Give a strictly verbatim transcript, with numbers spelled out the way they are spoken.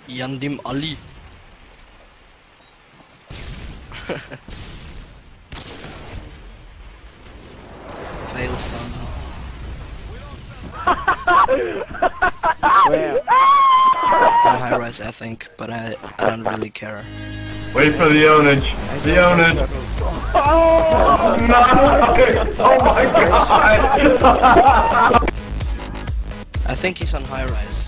Yandim Ali. Fail stun. Where? On high rise, I think, but I I don't really care. Wait for the ownage. The ownage. Oh no! Oh my god! I think he's on high rise.